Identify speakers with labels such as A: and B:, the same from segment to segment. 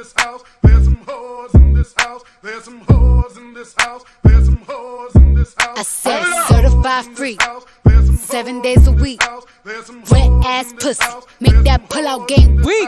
A: this house. There's some hoes in this house. There's some hoes in this house. There's some hoes in this house.
B: I said certified free, 7 days a week. Wet ass pussy, make that pullout game weak.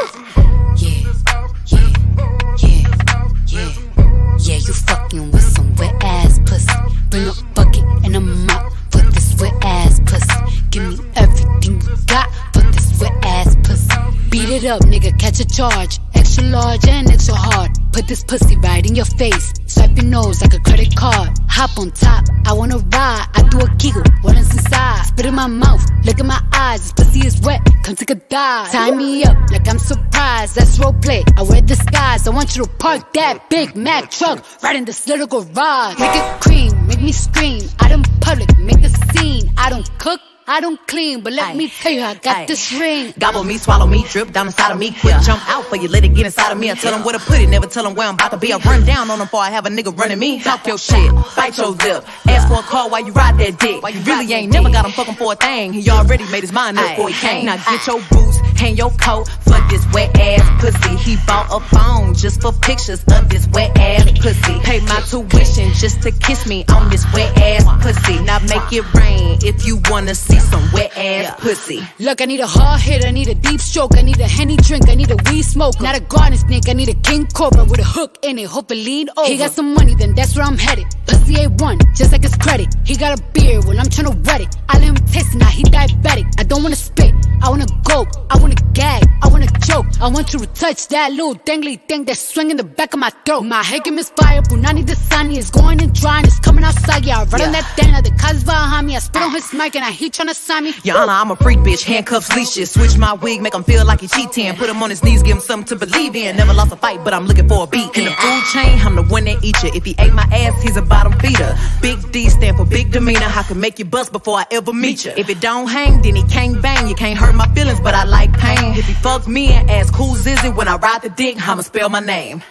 B: Yeah, you fucking with some wet ass pussy. Bring a bucket and a mop for this wet ass pussy. Give me everything you got for this wet ass pussy. Beat it up, nigga, catch a charge. Extra large and extra hard. Put this pussy right in your face. Swipe your nose like a credit card. Hop on top, I wanna ride. I do a kegel, what is inside? Spit in my mouth, look in my eyes. This pussy is wet, come take a dive. Tie me up like I'm surprised, that's roleplay. I wear disguise, I want you to park that Big Mac truck right in this little garage. Make it cream, make me scream. Out in public, make a scene. I don't cook, I don't clean, but let me tell you, I got this ring.
C: Gobble me, swallow me, drip down inside of me. Quick jump out for you, let it get inside of me. I tell them where to put it, never tell them where I'm about to be. I run down on them before I have a nigga running me. Talk your shit, bite your lip. Ask for a call while you ride that dick. You really ain't never got him fucking for a thing. He already made his mind up before he came. Now get your boots, hang your coat for this wet ass pussy. He bought a phone just for pictures of this wet ass pussy. Pay my tuition just to kiss me on this wet ass pussy. Now make it rain if you wanna see some wet ass pussy.
B: Look, I need a hard hit, I need a deep stroke, I need a Henny drink, I need a weed smoke. Not a garden snake, I need a king cobra with a hook in it, hope it lean over. He got some money, then that's where I'm headed. Pussy A1, just like his credit. He got a beard, well I'm tryna wet it. I let him taste it, now he diabetic. I don't wanna spit, I wanna go, I wanna gag, I wanna choke. I want you to touch that little dangly thing that's swinging the back of my throat. My head can misfire, Punani the sunny is going and drying, it's coming outside. Yeah, I run on that thing, now the cuz behind me. I spit on his mic and I heat tryna sign me.
C: Your Honor, I'm a freak bitch, handcuffs, leashes. Switch my wig, make him feel like he cheating. Put him on his knees, give him something to believe in. Never lost a fight, but I'm looking for a beat. In the food chain, I'm the one that eat you. If he ate my ass, he's a bottom feeder. Big D stand for big demeanor. I can make you bust before I ever meet you. If it don't hang, then he can't bang. You can't hurt my feelings, but I like pain. If he fucks me and asks who's is it when I ride the dick, I'ma spell my name.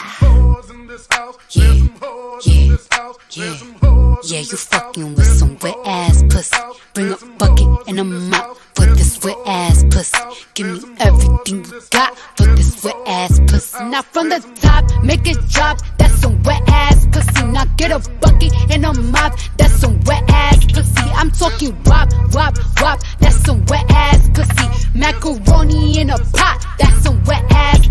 B: Yeah, you fucking with some wet ass pussy. Bring a bucket and a mop for this wet ass pussy. Give me everything you got for this wet ass pussy. Now from the top, make it drop, that's some wet ass pussy. Now get a bucket and a mop, that's some wet ass pussy. I'm talking wop, wop, wop, that's some wet ass pussy. Macaroni in a pot, that's some wet ass